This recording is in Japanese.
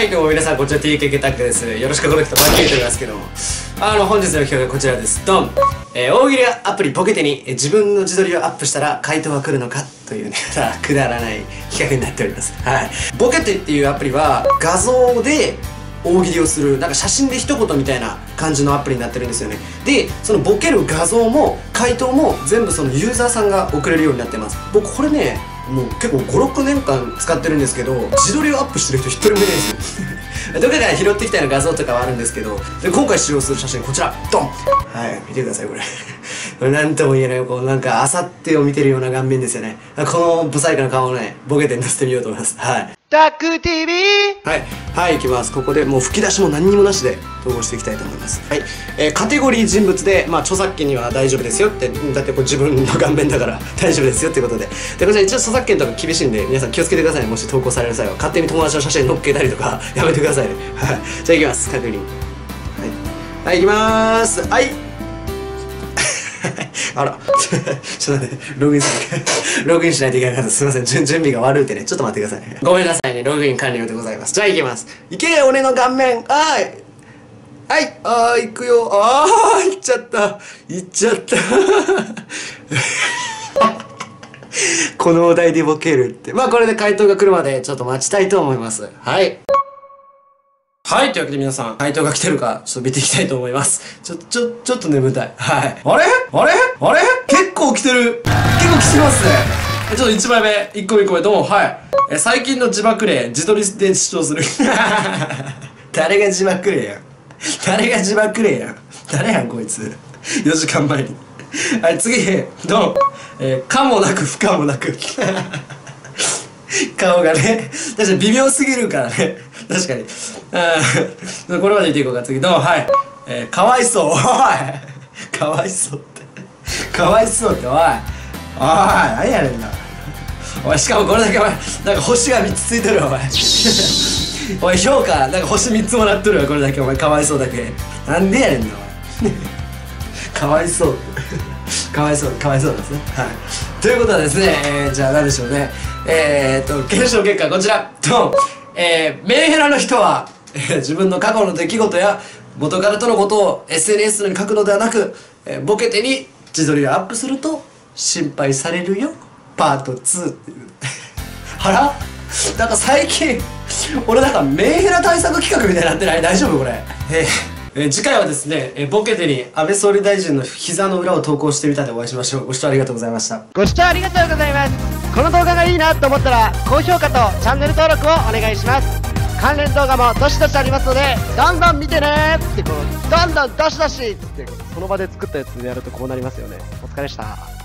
はい、どうも皆さん、こちら TKK タックです。よろしくお願いします。言っておりますけども。本日の企画はこちらです。ドン！大喜利アプリポケテに自分の自撮りをアップしたら回答は来るのかというね、くだらない企画になっております。はい。ポケテっていうアプリは画像で大喜利をする、なんか写真で一言みたいな感じのアプリになってるんですよね。で、そのボケる画像も回答も全部そのユーザーさんが送れるようになってます。僕これね、もう結構5、6年間使ってるんですけど、自撮りをアップしてる人一人もいないですよ。どこから拾ってきたような画像とかはあるんですけど、で今回使用する写真こちら、ドン！はい、見てください、これ。これなんとも言えない、こうなんか、あさってを見てるような顔面ですよね。このブサイクな顔をね、ボケて載せてみようと思います。はい。 タック TV！ はい、はい、いきます。ここでもう吹き出しも何にもなしで投稿していきたいと思います。はい。カテゴリー人物で、著作権には大丈夫ですよって、だってこれ自分の顔面だから大丈夫ですよってことで。で、こちら一応著作権とか厳しいんで、皆さん気をつけてくださいね。もし投稿される際は。勝手に友達の写真載っけたりとか、やめてくださいね。はい。じゃあいきます。確認。はい。はい、いきまーす。はい。あら、ちょっと待って、ログインしないといけなかった。すいません、準備が悪いってね。ちょっと待ってくださいね。ごめんなさいね、ログイン完了でございます。じゃあ行きます。いけよ、俺の顔面。はい。はい。行くよ。行っちゃった。行っちゃった。このお題でボケるって。これで回答が来るまでちょっと待ちたいと思います。はい。はい、というわけで皆さん、回答が来てるか、ちょっと見ていきたいと思います。ちょっと眠たい。はい。あれ結構来てる。結構来てますね。ちょっと1枚目、1個目、どうも、はい。最近の自爆霊、自撮りで主張する。誰が自爆霊やん。誰やん、こいつ。4時間前に。はい、次、ドン。可もなく不可もなく。顔がね、確かに微妙すぎるからね。確かに。これまで言っていこうか、次。どうも、はい。かわいそう。おい。かわいそうって、おい。何やねんな。おい、しかもこれだけお前、なんか星が3つついてるよ、お前。おい、評価、なんか星3つもらっとるよ、これだけ、お前、かわいそうだけ。なんでやねんな、お前。かわいそう。かわいそうですね。はい。ということはですね、じゃあ何でしょうね。検証結果こちら。ドン。メンヘラの人は、自分の過去の出来事や元彼とのことを SNS に書くのではなく、ボケてに自撮りをアップすると心配されるよ。パート2っていう。はら？なんか最近、俺なんかメンヘラ対策企画みたいになってない？大丈夫これ。次回はですね、ボケてに安倍総理大臣の膝の裏を投稿してみたでお会いしましょう。ご視聴ありがとうございました。 ご視聴ありがとうございます。この動画がいいなと思ったら、高評価とチャンネル登録をお願いします。関連動画もどしどしありますので、どんどん見てねーって、どんどんどしどしって、その場で作ったやつでやるとこうなりますよね。お疲れでした。